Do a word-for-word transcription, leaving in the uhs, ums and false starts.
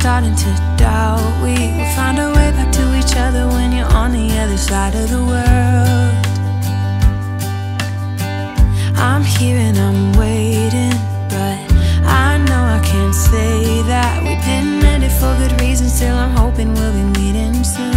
starting to doubt we will find our way back to each other when you're on the other side of the world. I'm here and I'm waiting, but I know I can't say that we didn't end it for good reasons. Still I'm hoping we'll be meeting soon.